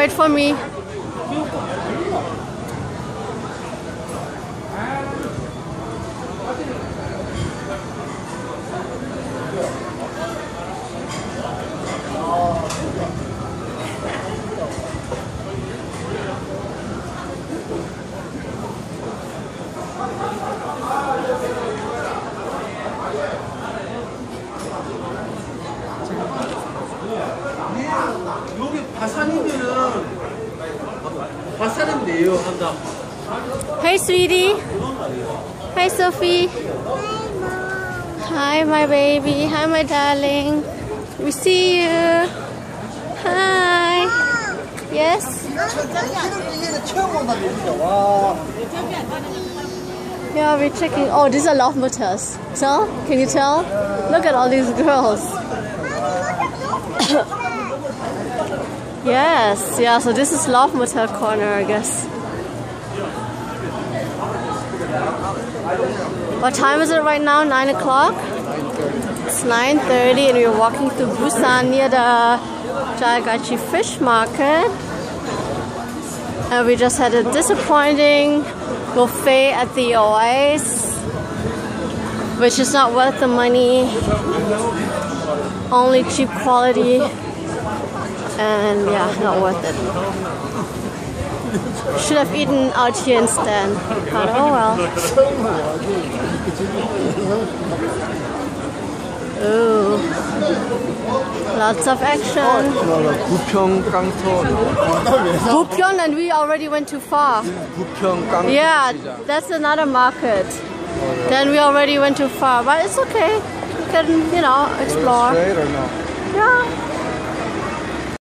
wait for me. 여기 바산이면은 바산인데요 한다. Hey, sweetie. Hi, Sophie. Hi, my baby. Hi, my darling. We see you. Hi. Yes. Yeah, we're checking. Oh, these are love motors. So, can you tell? Look at all these girls. Yes, yeah, so this is Love Motel Corner, I guess. What time is it right now? 9 o'clock? It's 9:30 and we're walking through Busan near the Jalgachi Fish Market. And we just had a disappointing buffet at the Oase, which is not worth the money. Only cheap quality. And yeah, not worth it. Should have eaten out here instead. But oh well. Ooh. Lots of action. 부평 깡터. Bupyeon, and we already went too far. 부평 깡터. Yeah, that's another market. Then we already went too far. But it's okay. We can, you know, explore. Straight or no? Yeah.